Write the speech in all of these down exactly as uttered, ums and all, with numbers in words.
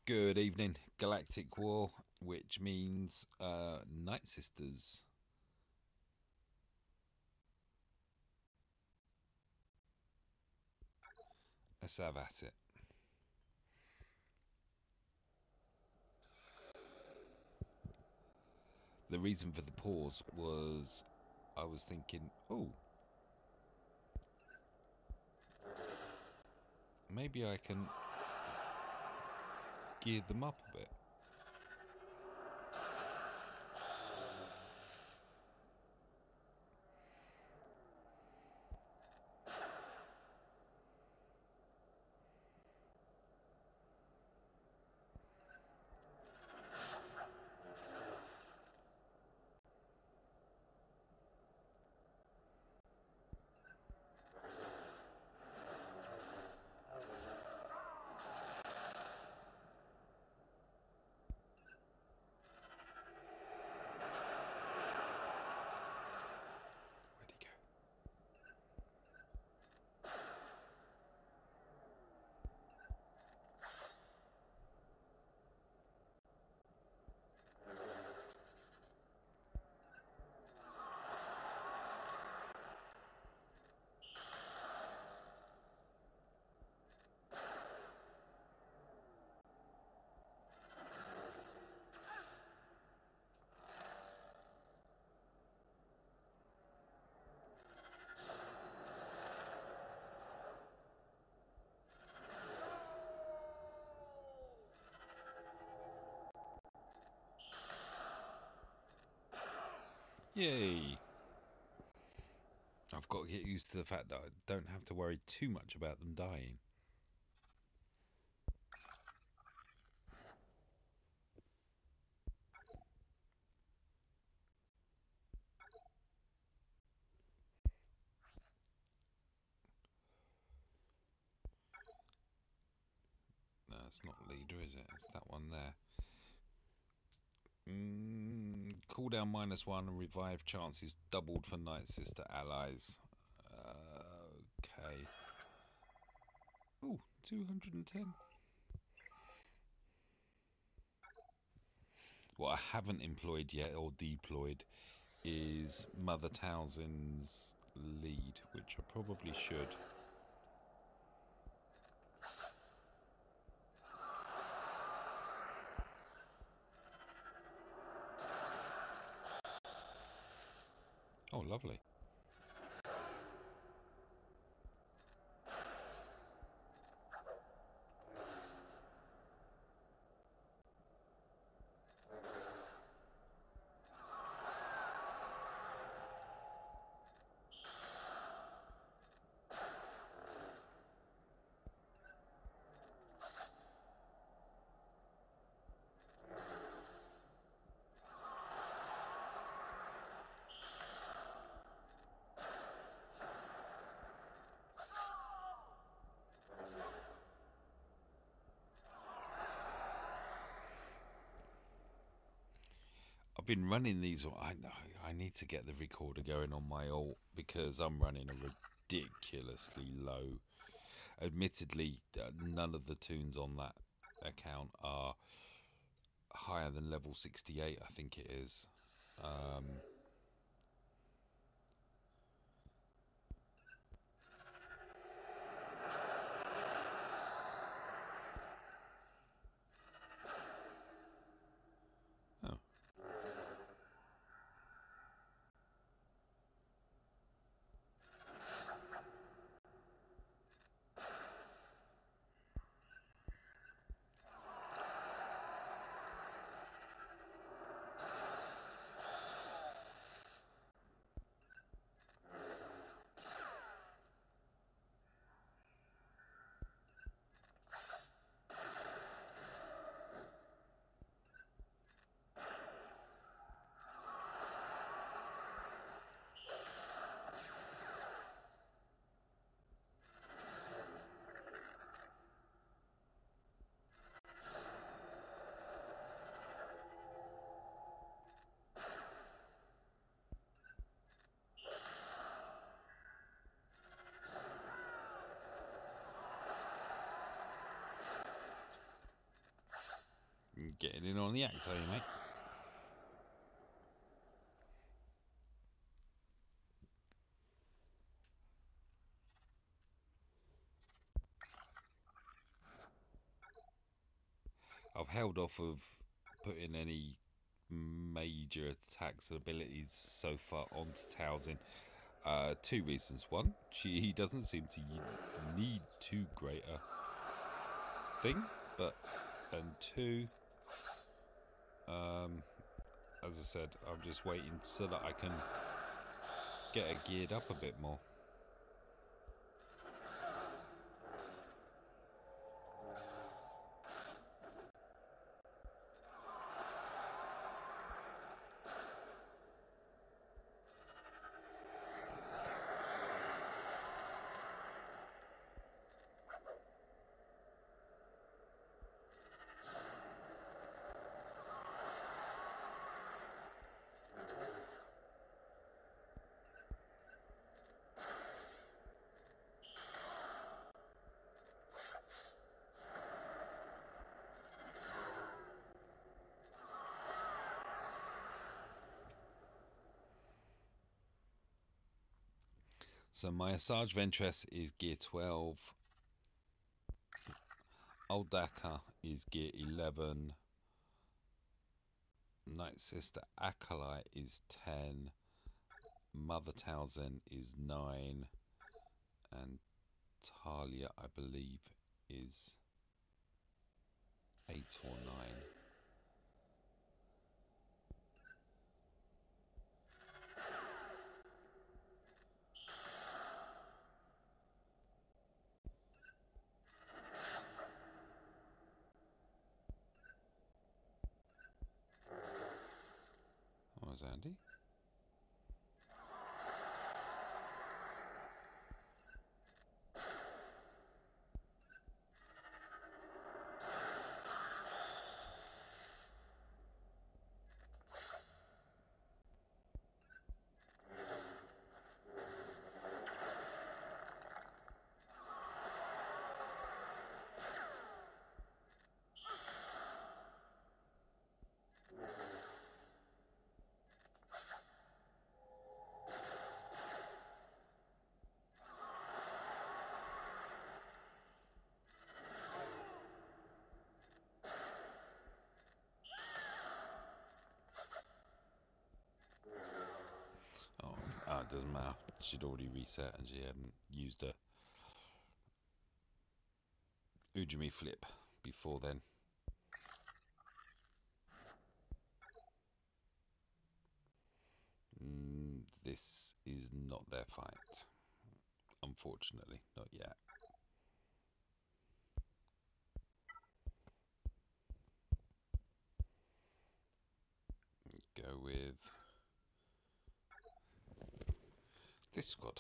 Good evening, Galactic War, which means uh, Night Sisters. Let's have at it. The reason for the pause was I was thinking, oh, maybe I can gear them up a bit. Where'd he go? Yay! I've got to get used to the fact that I don't have to worry too much about them dying. No, it's not leader, is it? It's that one there. Mm, cooldown minus one and revive chances doubled for Night Sister allies. Uh, okay. Oh, two hundred ten. What I haven't employed yet or deployed is Mother Townsend's lead, which I probably should. Oh, lovely. I've been running these. I I need to get the recorder going on my alt because I'm running a ridiculously low. Admittedly, uh, none of the tunes on that account are higher than level sixty-eight. I think it is. Um, oh, Getting in on the act, are you, mate? I've held off of putting any major attacks and abilities so far onto Towsing. Uh, two reasons. One, she he doesn't seem to need too great a thing, but and two, um, as I said, I'm just waiting so that I can get her geared up a bit more. So my Asajj Ventress is gear twelve. Old Daka is gear eleven. Night Sister Acolyte is ten. Mother Towsend is nine. And Talia, I believe, is eight or nine. Oh, is Andy? Oh, it doesn't matter. She'd already reset and she hadn't used a Ujumi flip before then. Mm, this is not their fight. Unfortunately, not yet. Go with this squad.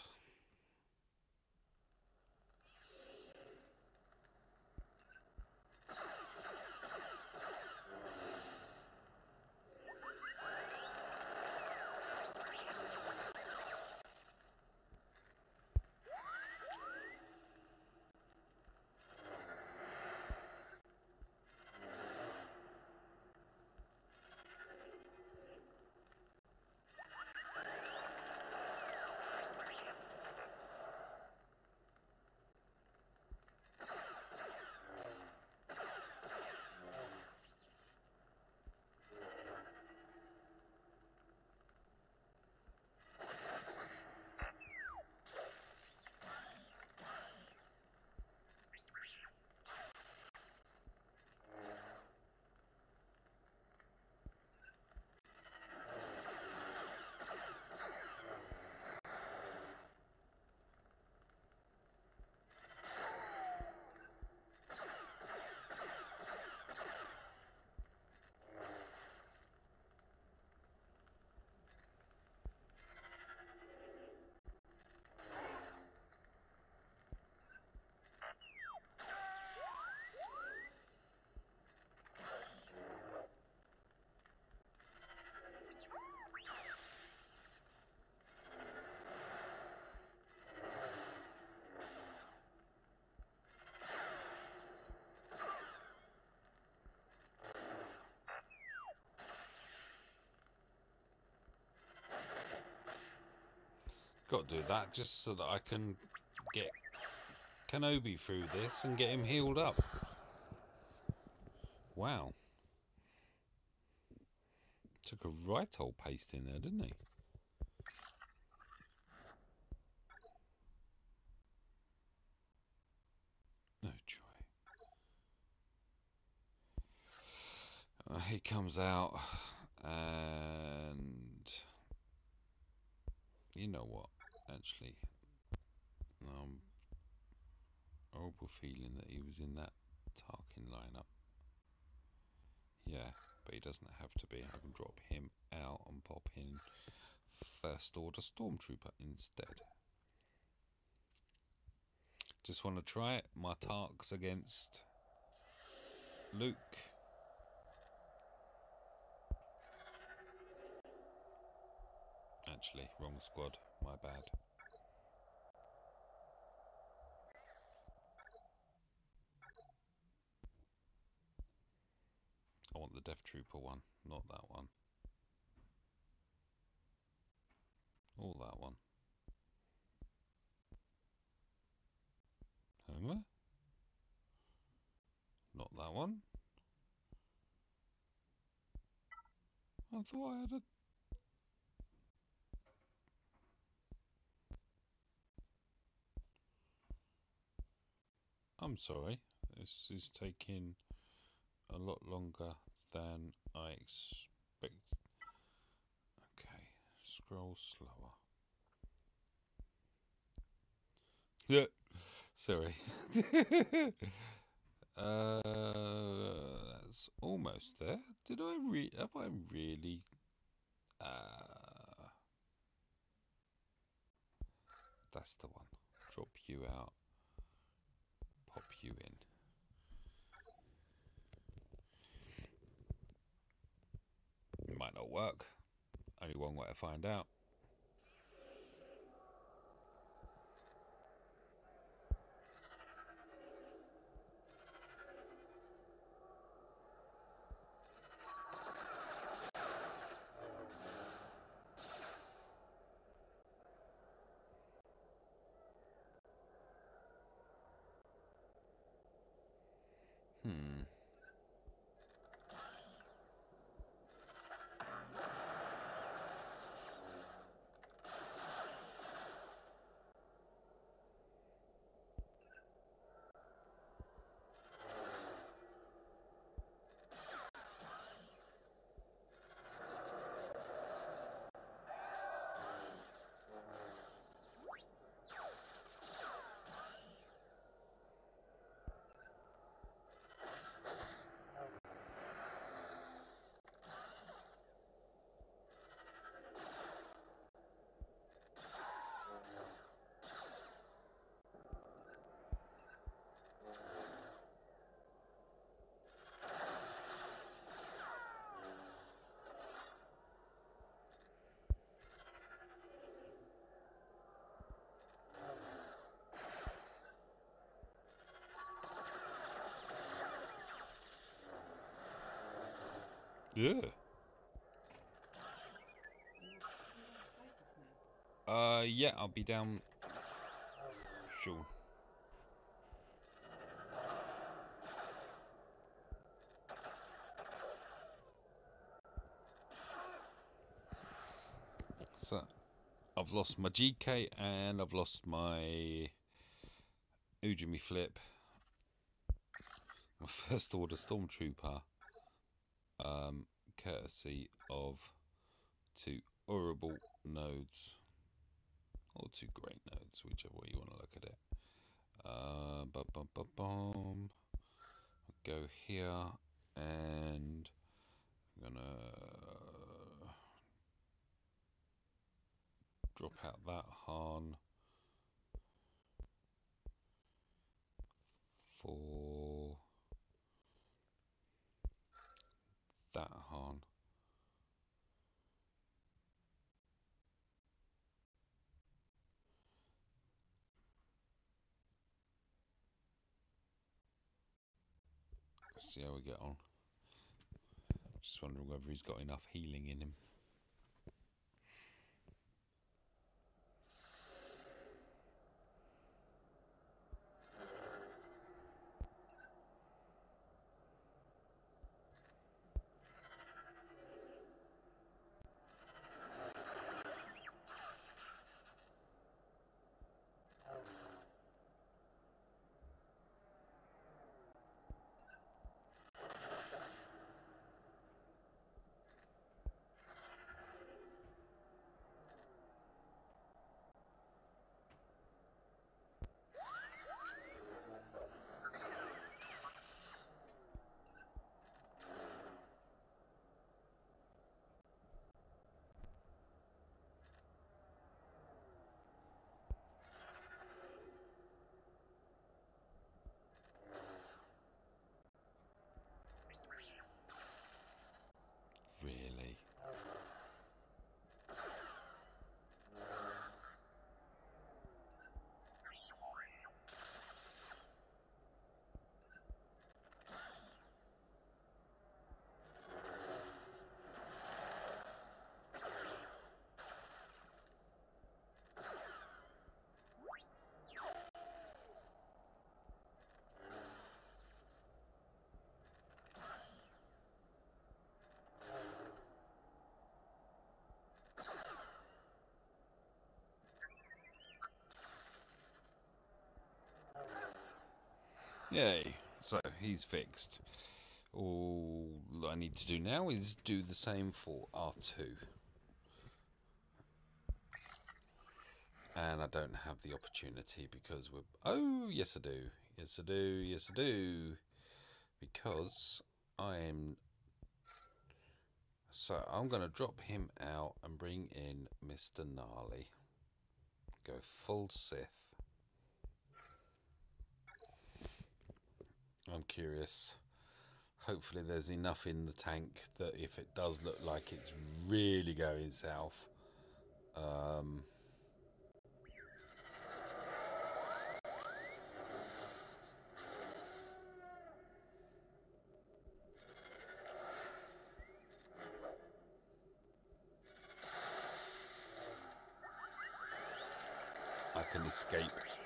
Got to do that just so that I can get Kenobi through this and get him healed up. Wow. Took a right old paste in there, didn't he? No joy. Uh, he comes out and you know what? Actually, um, horrible feeling that he was in that Tarkin lineup. Yeah, but he doesn't have to be. I can drop him out and pop in First Order Stormtrooper instead. Just want to try it. My Tarks against Luke. Actually, wrong squad. My bad. I want the Death Trooper one, not that one. Or that one. Homer? Not that one. I thought I had a... I'm sorry. This is taking a lot longer than I expect. Okay, scroll slower. Yeah, sorry. uh, that's almost there. Did I re? Have I really? Uh, that's the one. Drop you out. Pop you in. It might not work. Only one way to find out. Hmm. Yeah. Uh, yeah, I'll be down. Sure. So, I've lost my G K and I've lost my Ujimi Flip. My First Order Stormtrooper. Um, courtesy of two horrible nodes. Or two great nodes, whichever way you want to look at it. Uh, bum, bum, bum, bum. Go here and I'm gonna drop out that Han for that Han. Let's see how we get on. Just wondering whether he's got enough healing in him. Yay. So he's fixed. All I need to do now is do the same for R two. And I don't have the opportunity because we're... Oh, yes I do. Yes I do. Yes I do. Because I am... So I'm going to drop him out and bring in Mister Gnarly. Go full Sith. I'm curious. Hopefully there's enough in the tank that if it does look like it's really going south, um, I can escape.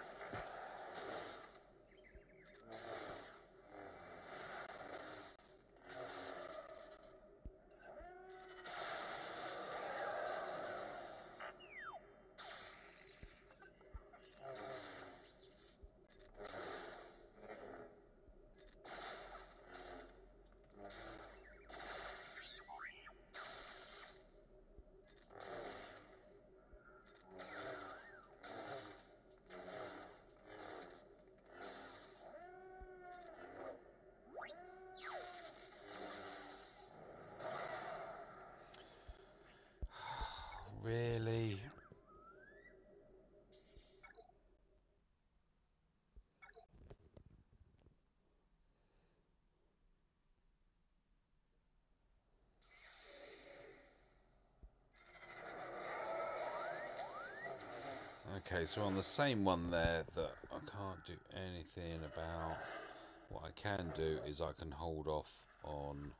Really? Okay, so on the same one there that I can't do anything about. What I can do is I can hold off on...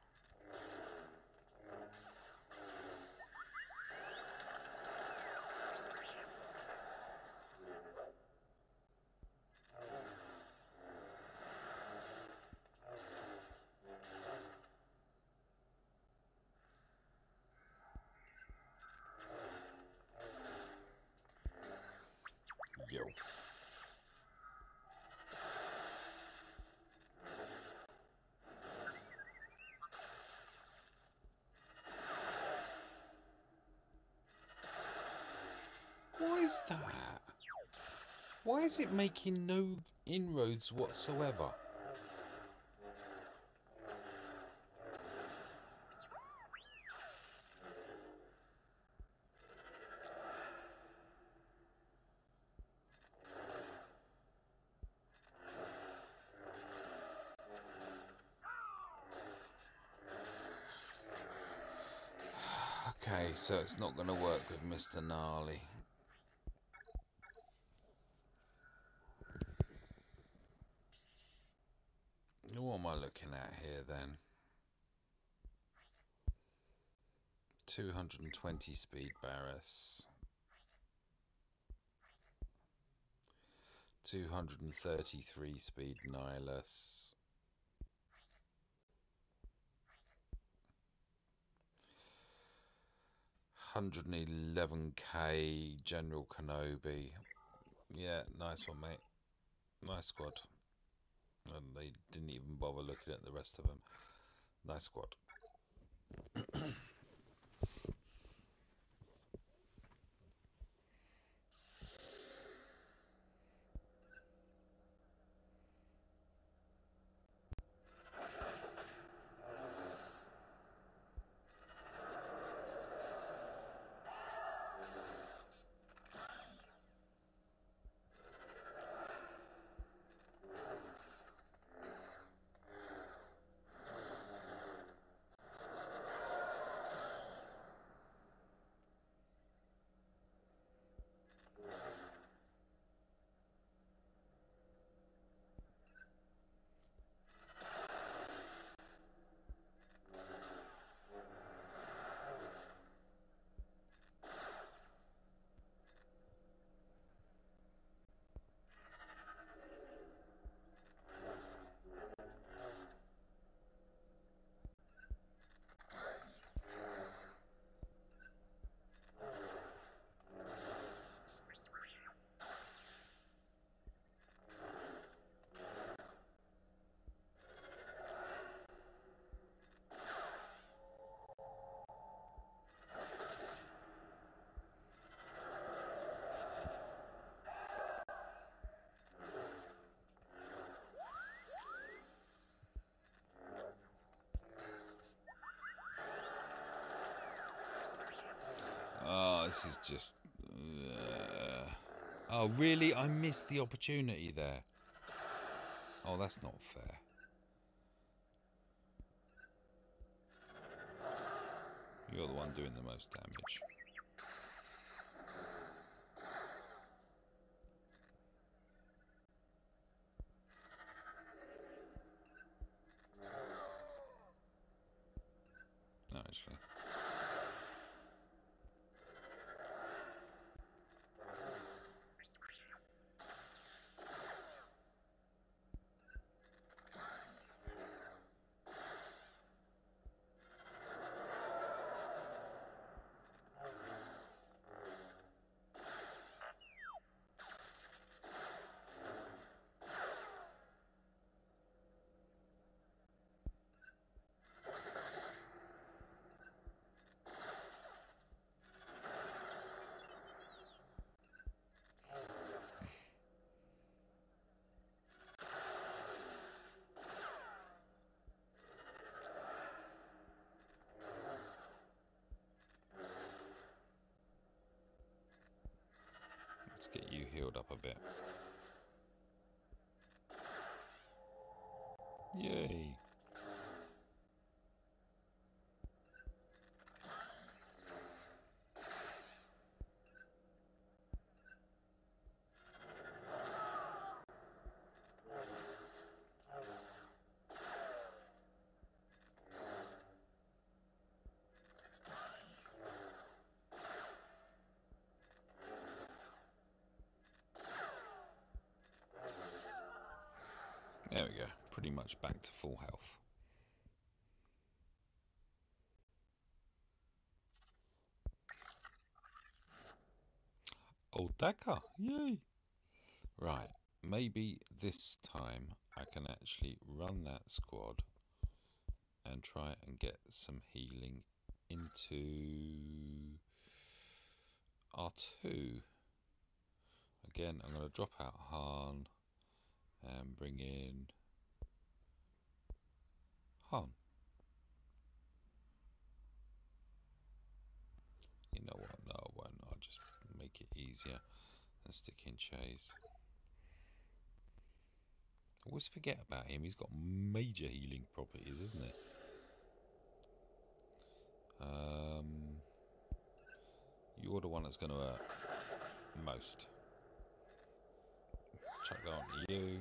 Yo. Why is that? Why is it making no inroads whatsoever? Okay, so it's not going to work with Mister Gnarly. What am I looking at here then? two hundred twenty speed Barris. two hundred thirty-three speed Nihilus. one hundred eleven K General Kenobi. Yeah, nice one, mate. Nice squad. And they didn't even bother looking at the rest of them. Nice squad. this is just... Uh... Oh, really? I missed the opportunity there. Oh, that's not fair. You're the one doing the most damage. No, actually. Let's get you healed up a bit. Yay! There we go, pretty much back to full health. Old Dakar, yay! Right, maybe this time I can actually run that squad and try and get some healing into R two. Again, I'm going to drop out Han and bring in Han. You know what? No, I won't. I'll just make it easier and stick in Chase. I always forget about him. He's got major healing properties, isn't he? Um, you're the one that's going to hurt most. Chuck that onto you.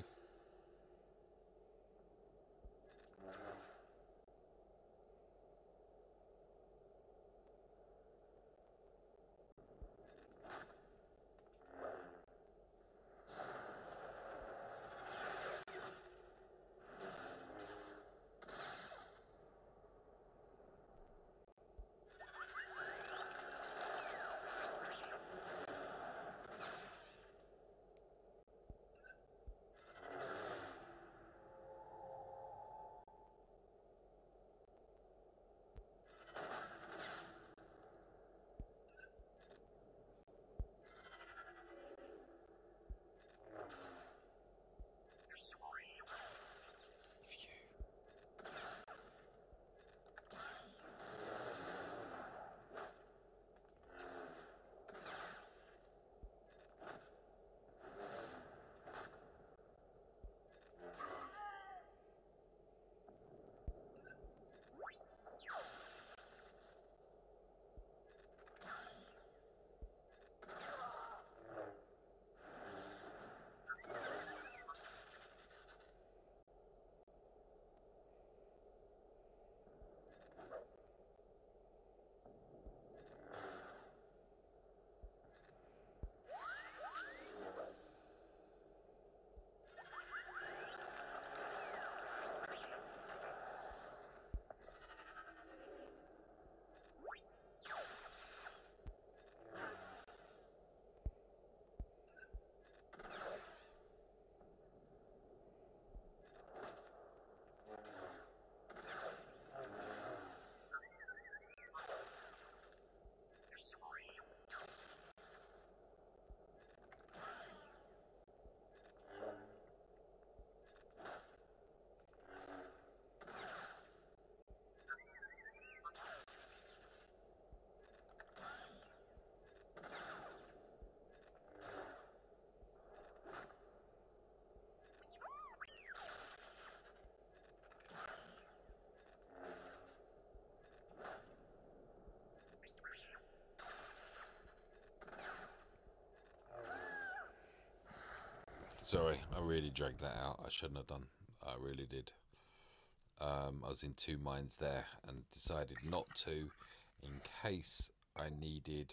Sorry, I really dragged that out. I shouldn't have done. I really did. Um, I was in two minds there and decided not to in case I needed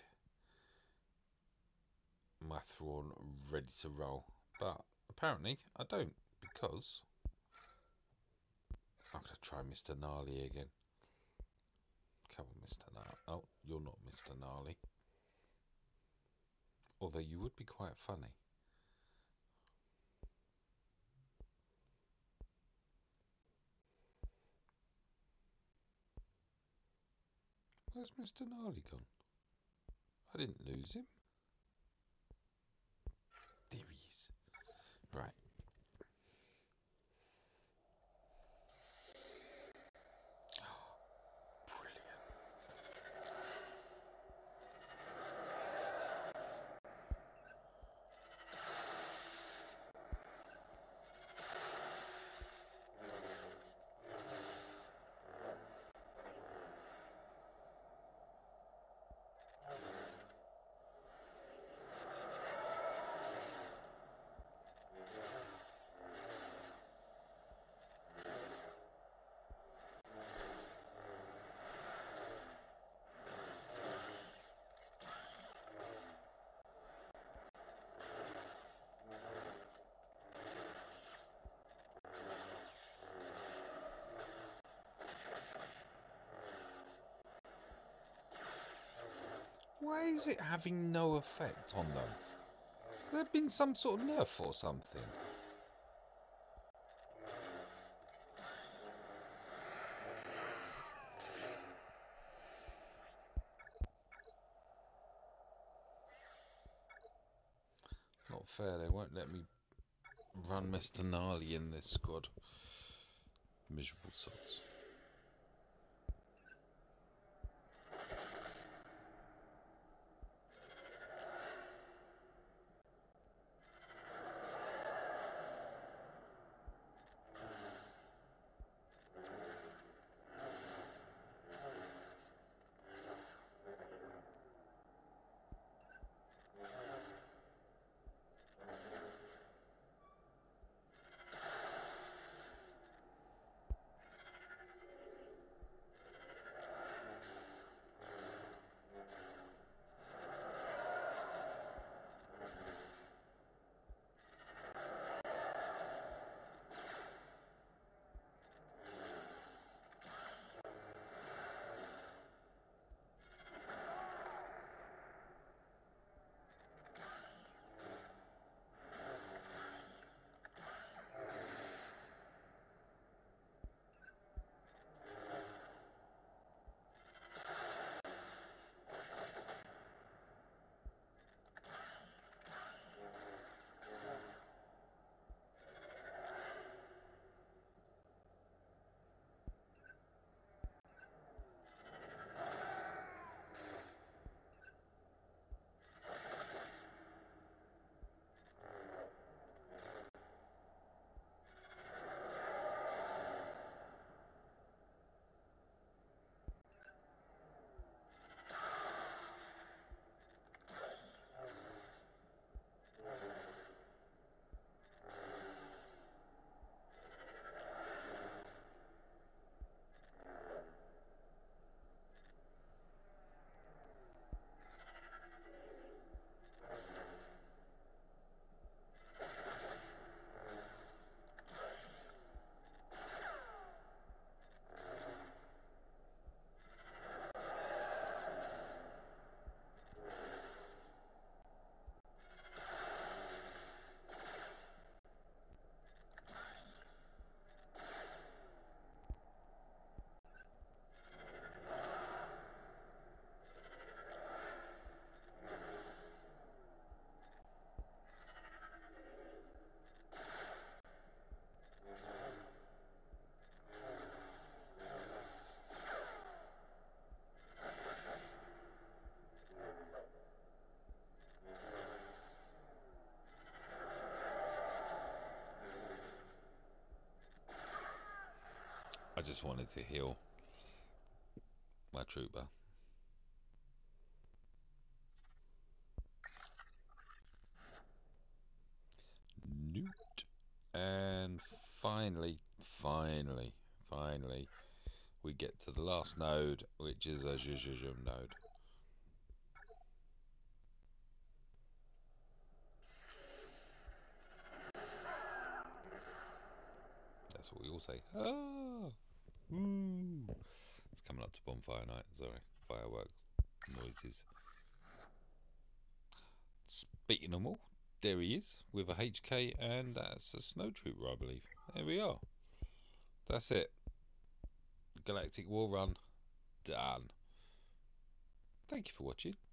my Thrawn ready to roll. But apparently I don't, because I'm going to try Mister Gnarly again. Come on, Mister Gnarly. Oh, you're not Mister Gnarly. Although you would be quite funny. Where's Mister Gnarly gone? I didn't lose him. There he is. Right. Why is it having no effect on them? There been some sort of nerf or something. Not fair, they won't let me run Mister Gnarly in this squad. Miserable sods. I just wanted to heal my trooper. Newt. And finally, finally, finally, we get to the last node, which is a Zhuzhuzhum node. That's what we all say. Ah! Woo! It's coming up to bonfire night. Sorry, fireworks noises. Speaking of all, there he is with a H K, and that's a snow trooper, I believe. There we are. That's it. Galactic War Run done. Thank you for watching.